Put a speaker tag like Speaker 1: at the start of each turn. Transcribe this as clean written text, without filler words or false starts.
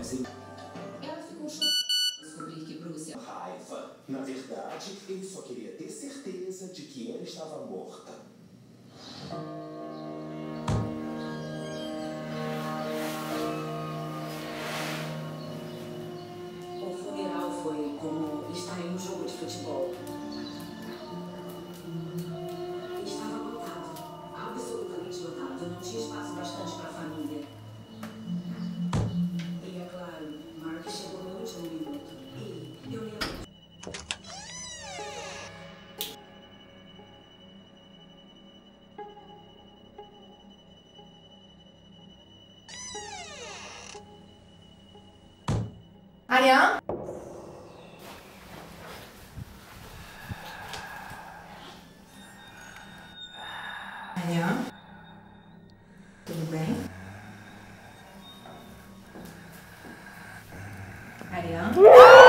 Speaker 1: sozinho.
Speaker 2: Ela ficou chocada ao descobrir que Bruce...
Speaker 1: Raiva. Na verdade, ele só queria ter certeza de que ela estava morta.
Speaker 3: O funeral foi como estar em um jogo de futebol. Estava lotado, absolutamente lotado. Não tinha espaço bastante para a família. E é claro, Mark chegou no último minuto. E eu lembro.
Speaker 4: Ariane? Ariane? Tudo bem? Ariane?